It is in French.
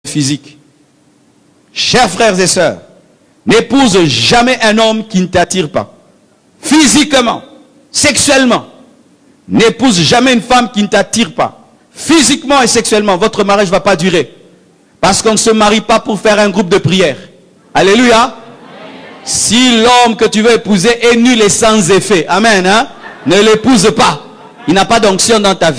physique. Chers frères et sœurs, n'épouse jamais un homme qui ne t'attire pas. Physiquement, sexuellement. N'épouse jamais une femme qui ne t'attire pas. Physiquement et sexuellement, votre mariage ne va pas durer. Parce qu'on ne se marie pas pour faire un groupe de prière. Alléluia. Si l'homme que tu veux épouser est nul et sans effet, amen, hein, ne l'épouse pas. Il n'a pas d'onction dans ta vie.